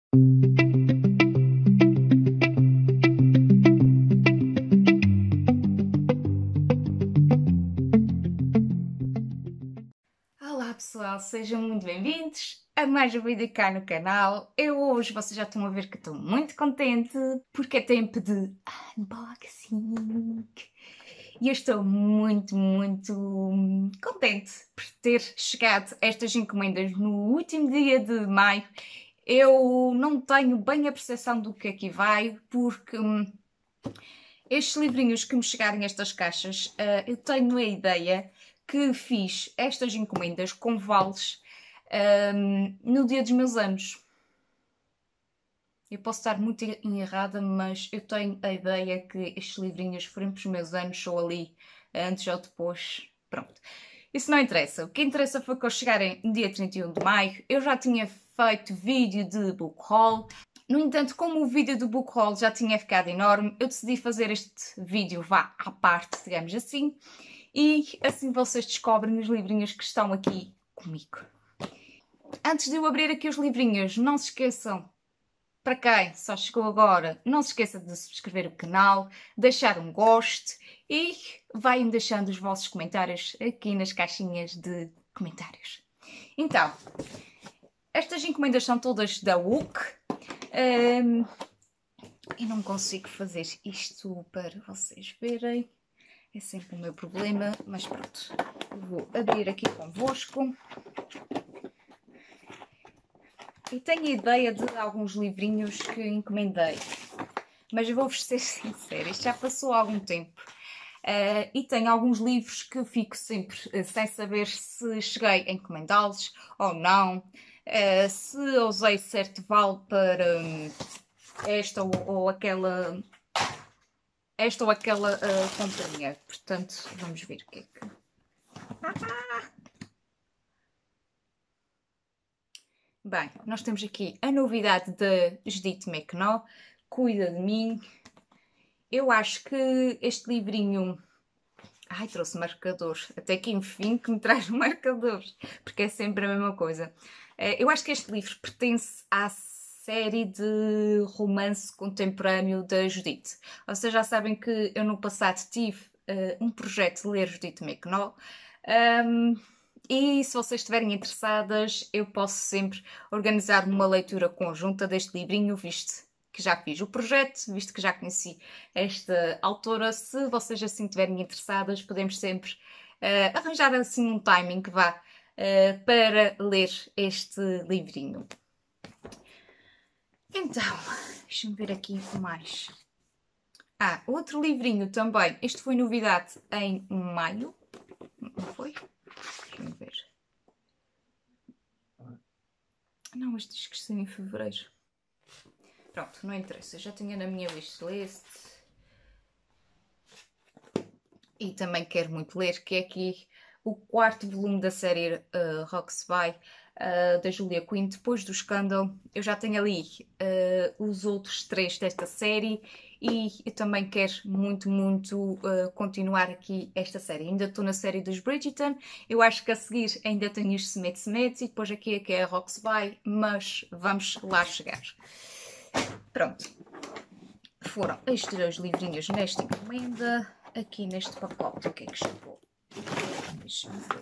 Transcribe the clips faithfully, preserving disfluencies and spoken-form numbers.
Olá pessoal, sejam muito bem-vindos a mais um vídeo cá no canal. Eu hoje, vocês já estão a ver que estou muito contente porque é tempo de unboxing. E eu estou muito, muito contente por ter chegado estas encomendas no último dia de maio. Eu não tenho bem a percepção do que aqui vai, porque hum, estes livrinhos que me chegarem estas caixas, uh, eu tenho a ideia que fiz estas encomendas com vales um, no dia dos meus anos. Eu posso estar muito errada, mas eu tenho a ideia que estes livrinhos foram para os meus anos, ou ali, antes ou depois. Pronto. Isso não interessa. O que interessa foi que ao chegarem no dia trinta e um de maio, eu já tinha feito vídeo de book haul. No entanto, como o vídeo do book haul já tinha ficado enorme, eu decidi fazer este vídeo vá à parte, digamos assim. E assim vocês descobrem os livrinhos que estão aqui comigo. Antes de eu abrir aqui os livrinhos, não se esqueçam, para quem só chegou agora, não se esqueça de subscrever o canal, deixar um gosto e vai-me deixando os vossos comentários aqui nas caixinhas de comentários. Então, estas encomendas são todas da W O O C. Um, eu não consigo fazer isto para vocês verem. É sempre o meu problema, mas pronto. Vou abrir aqui convosco. E tenho a ideia de alguns livrinhos que encomendei. Mas vou-vos ser sincera, isto já passou há algum tempo. Uh, e tenho alguns livros que fico sempre uh, sem saber se cheguei a encomendá-los ou não. Uh, se usei certo vale para um, esta ou, ou aquela... esta ou aquela uh, companhia. Portanto, vamos ver o que é que... Ah! Bem, nós temos aqui a novidade da Judith McNaugh, Cuida de Mim. Eu acho que este livrinho... Ai, trouxe marcadores. Até que enfim que me traz marcadores, porque é sempre a mesma coisa. Uh, eu acho que este livro pertence à série de romance contemporâneo da Judith. Vocês já sabem que eu no passado tive uh, um projeto de ler Judith McNaugh. Um, e se vocês estiverem interessadas, eu posso sempre organizar uma leitura conjunta deste livrinho, visto que já fiz o projeto, visto que já conheci esta autora. Se vocês assim estiverem interessadas, podemos sempre uh, arranjar assim um timing que vá uh, para ler este livrinho. Então, deixa-me ver aqui mais. Ah, outro livrinho também. Este foi novidade em maio. Não foi? Deixa-me ver. Não, este diz que saiu em fevereiro. Pronto, não interessa. Já tinha na minha wishlist. E também quero muito ler, que é aqui o quarto volume da série uh, Roxby, uh, da Julia Quinn, depois do Scandal. Eu já tenho ali uh, os outros três desta série e eu também quero muito, muito uh, continuar aqui esta série. Ainda estou na série dos Bridgerton, eu acho que a seguir ainda tenho os Semetes Semetes e depois aqui é que é a Roxby, mas vamos lá chegar. Pronto, foram estes dois livrinhos nesta encomenda. Aqui neste pacote, o que é que chegou? Deixa-me ver.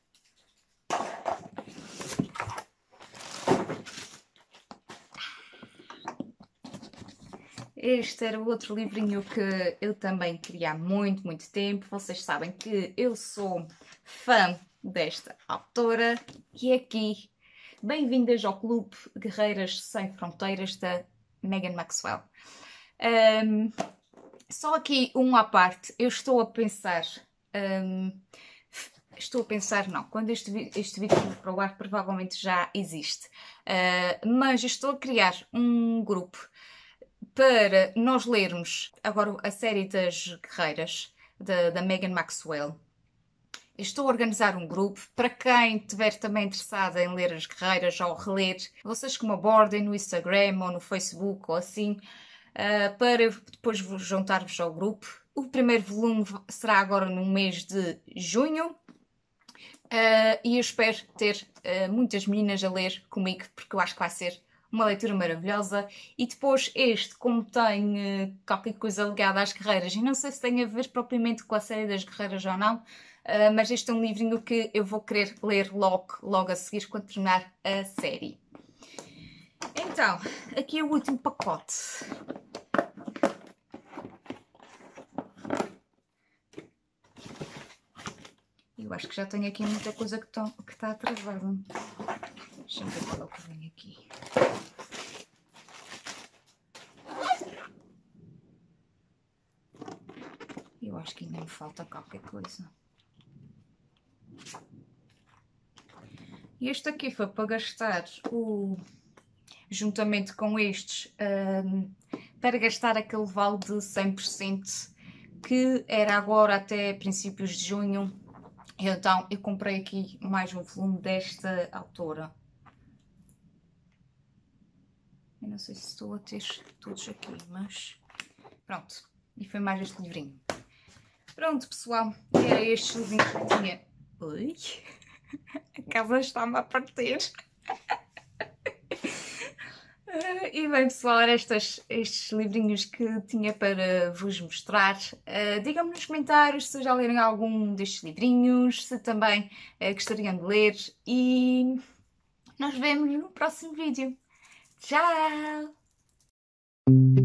Este era o outro livrinho que eu também queria há muito, muito tempo. Vocês sabem que eu sou fã desta autora. E aqui, bem-vindas ao Clube Guerreiras Sem Fronteiras da Megan Maxwell. Um, Só aqui um à parte, eu estou a pensar, um, estou a pensar não, quando este, este vídeo for para o ar provavelmente já existe, uh, mas estou a criar um grupo para nós lermos agora a série das guerreiras da, da Megan Maxwell. Estou a organizar um grupo para quem estiver também interessado em ler as guerreiras ou reler, vocês que me abordem no Instagram ou no Facebook ou assim, Uh, para depois juntar-vos ao grupo. O primeiro volume será agora no mês de junho uh, e eu espero ter uh, muitas meninas a ler comigo, porque eu acho que vai ser uma leitura maravilhosa. E depois este, como tem uh, qualquer coisa ligada às carreiras, e não sei se tem a ver propriamente com a série das carreiras ou não, uh, mas este é um livrinho que eu vou querer ler logo, logo a seguir, quando terminar a série. Então, aqui é o último pacote. Eu acho que já tenho aqui muita coisa que está atrasada. Deixa-me ver qual é o que vem aqui. Eu acho que ainda me falta qualquer coisa. Este aqui foi para gastar o... juntamente com estes, um, para gastar aquele vale de cem por cento que era agora até princípios de junho. Então eu comprei aqui mais um volume desta autora. Eu não sei se estou a ter todos aqui, mas pronto. E foi mais este livrinho. Pronto, pessoal, era estes livrinhos que eu tinha. Oi? A casa está-me a partir. E bem, pessoal, eram estes, estes livrinhos que tinha para vos mostrar. Uh, Digam-me nos comentários se já leram algum destes livrinhos, se também uh, gostariam de ler. E nós vemos no próximo vídeo. Tchau!